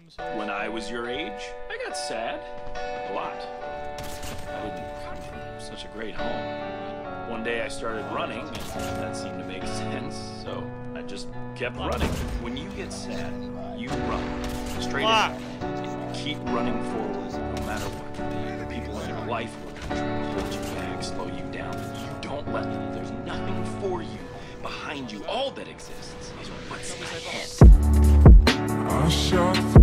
When I was your age, I got sad. A lot. I didn't come from such a great home. One day I started running, and that seemed to make sense, so I just kept running. When you get sad, you run. Straight ahead. Keep running forward, no matter what. The people in your life will try to hold you back, slow you down, but you don't let them. There's nothing for you behind you. All that exists is what's ahead. I shot